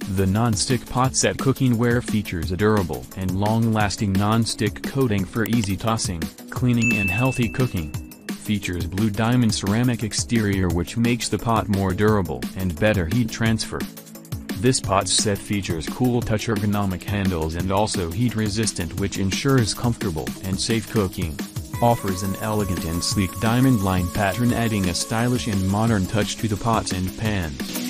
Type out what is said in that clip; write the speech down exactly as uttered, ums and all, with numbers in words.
The non-stick pot set cookware features a durable and long-lasting non-stick coating for easy tossing, cleaning and healthy cooking. Features blue diamond ceramic exterior which makes the pot more durable and better heat transfer. This pot set features cool touch ergonomic handles and also heat resistant which ensures comfortable and safe cooking. Offers an elegant and sleek diamond line pattern adding a stylish and modern touch to the pots and pans.